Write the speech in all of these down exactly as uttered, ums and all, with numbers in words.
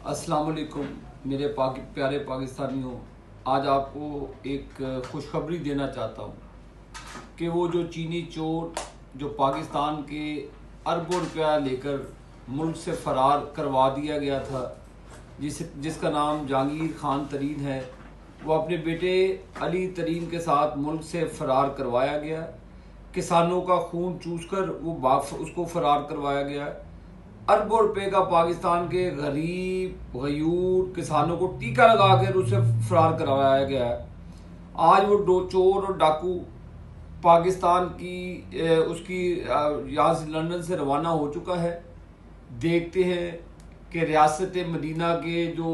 अस्सलाम वालेकुम मेरे पाकि प्यारे पाकिस्तानियों। आज आपको एक खुशखबरी देना चाहता हूँ कि वो जो चीनी चोर जो पाकिस्तान के अरबों रुपया लेकर मुल्क से फ़रार करवा दिया गया था, जिस जिसका नाम जहांगीर खान तरीन है, वो अपने बेटे अली तरीन के साथ मुल्क से फ़रार करवाया गया। किसानों का खून चूसकर वो बाप उसको फ़रार करवाया गया। अरबों रुपए का पाकिस्तान के गरीब गयूर किसानों को टीका लगा कर उसे फरार करवाया गया है। आज वो दो चोर और डाकू पाकिस्तान की उसकी यहाँ से लंदन से रवाना हो चुका है। देखते हैं कि रियासत मदीना के जो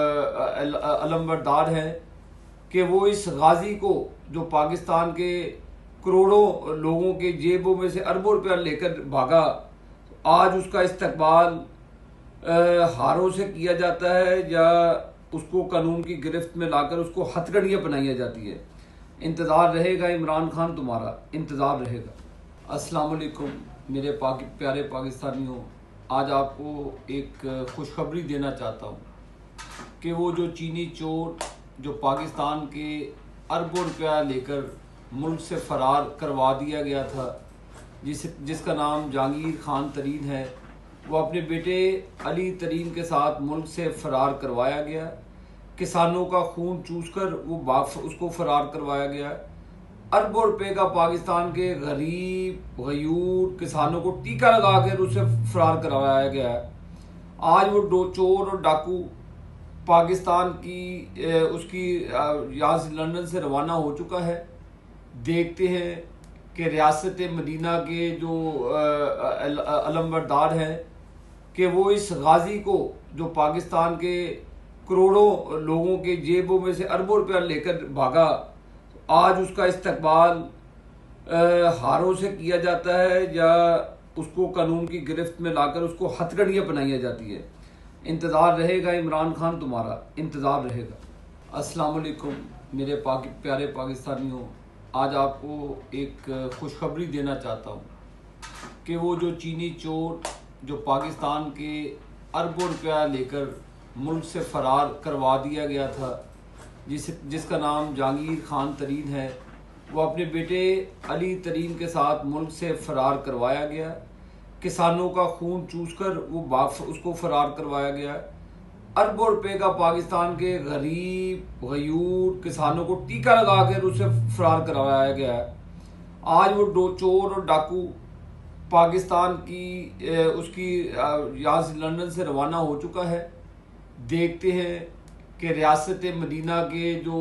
अलमबरदार हैं कि वो इस गाजी को जो पाकिस्तान के करोड़ों लोगों के जेबों में से अरबों रुपया लेकर भागा, आज उसका इस्तकबाल हारों से किया जाता है या उसको कानून की गिरफ्त में लाकर उसको हथकड़ियाँ बनाई जाती है। इंतज़ार रहेगा इमरान खान, तुम्हारा इंतज़ार रहेगा। अस्सलाम वालेकुम मेरे पाकि प्यारे पाकिस्तानियों। आज आपको एक खुशखबरी देना चाहता हूँ कि वो जो चीनी चोर जो पाकिस्तान के अरबों रुपया लेकर मुल्क से फ़रार करवा दिया गया था, जिस जिसका नाम जहांगीर खान तरीन है, वो अपने बेटे अली तरीन के साथ मुल्क से फ़रार करवाया गया। किसानों का खून चूसकर वो बाप उसको फ़रार करवाया गया। अरबों रुपए का पाकिस्तान के गरीब गयूर किसानों को टीका लगा कर उसे फ़रार करवाया गया है। आज वो दो चोर और डाकू पाकिस्तान की उसकी यहाँ से लंदन से रवाना हो चुका है। देखते हैं कि रियासत मदीना के जो अलमबरदार हैं कि वो इस गाजी को जो पाकिस्तान के करोड़ों लोगों के जेबों में से अरबों रुपया लेकर भागा, आज उसका इस्तकबाल हारों से किया जाता है या उसको कानून की गिरफ्त में लाकर उसको हथकड़ियाँ बनाई जाती है। इंतज़ार रहेगा इमरान खान, तुम्हारा इंतज़ार रहेगा। अस्सलाम वालेकुम मेरे पाकि प्यारे पाकिस्तानियों। आज आपको एक खुशखबरी देना चाहता हूँ कि वो जो चीनी चोर जो पाकिस्तान के अरबों रुपया लेकर मुल्क से फ़रार करवा दिया गया था, जिस जिसका नाम जहांगीर खान तरीन है, वो अपने बेटे अली तरीन के साथ मुल्क से फ़रार करवाया गया। किसानों का खून चूसकर वो बाप उसको फ़रार करवाया गया। अरबों रुपए का पाकिस्तान के गरीब गयूर किसानों को टीका लगा कर उसे फ़रार करवाया गया है। आज वो दो चोर और डाकू पाकिस्तान की उसकी यहाँ से लंदन से रवाना हो चुका है। देखते हैं कि रियासत मदीना के जो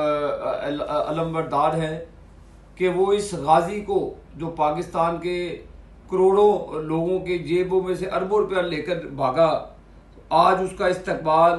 अलमबरदार हैं कि वो इस गाजी को जो पाकिस्तान के करोड़ों लोगों के जेबों में से अरबों रुपया लेकर भागा, आज उसका इस्तकबाल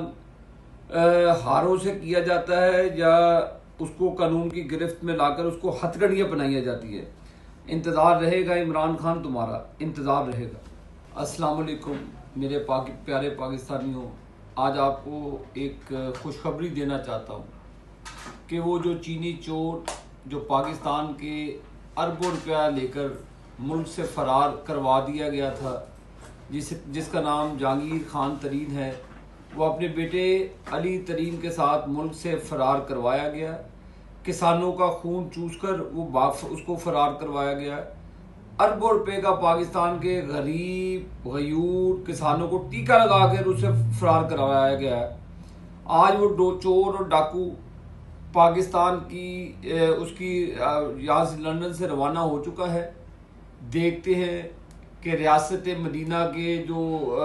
हारों से किया जाता है या उसको कानून की गिरफ्त में लाकर उसको हथकड़ियाँ बनाई जाती है। इंतज़ार रहेगा इमरान खान, तुम्हारा इंतज़ार रहेगा। अस्सलाम वालेकुम मेरे पाकि प्यारे पाकिस्तानियों। आज आपको एक खुशखबरी देना चाहता हूँ कि वो जो चीनी चोर जो पाकिस्तान के अरबों रुपया लेकर मुल्क से फ़रार करवा दिया गया था, जिस जिसका नाम जहांगीर खान तरीन है, वो अपने बेटे अली तरीन के साथ मुल्क से फ़रार करवाया गया। किसानों का खून चूसकर वो बाप उसको फ़रार करवाया गया। अरबों रुपए का पाकिस्तान के गरीब गयूर किसानों को टीका लगा कर उसे फ़रार करवाया गया है। आज वो दो चोर और डाकू पाकिस्तान की उसकी यहाँ से लंदन से रवाना हो चुका है। देखते हैं कि रियासत मदीना के जो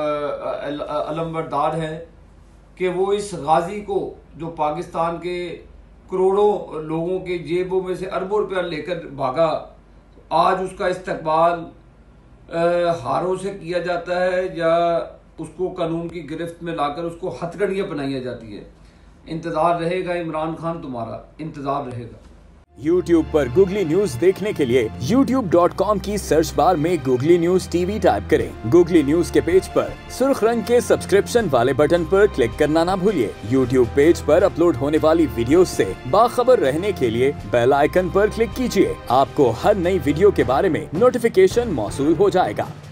अलमबरदार हैं कि वो इस गाजी को जो पाकिस्तान के करोड़ों लोगों के जेबों में से अरबों रुपया लेकर भागा, आज उसका इस्तकबाल हारों से किया जाता है या उसको कानून की गिरफ्त में लाकर उसको हथकड़ियाँ बनाई जाती है। इंतज़ार रहेगा इमरान खान, तुम्हारा इंतज़ार रहेगा। YouTube पर गूगली न्यूज देखने के लिए यूट्यूब डॉट कॉम की सर्च बार में गूगली न्यूज टीवी टाइप करें। गूगली न्यूज के पेज पर सुर्ख रंग के सब्सक्रिप्शन वाले बटन पर क्लिक करना ना भूलिए। YouTube पेज पर अपलोड होने वाली वीडियोस से बाखबर रहने के लिए बेल आइकन पर क्लिक कीजिए। आपको हर नई वीडियो के बारे में नोटिफिकेशन मौसूल हो जाएगा।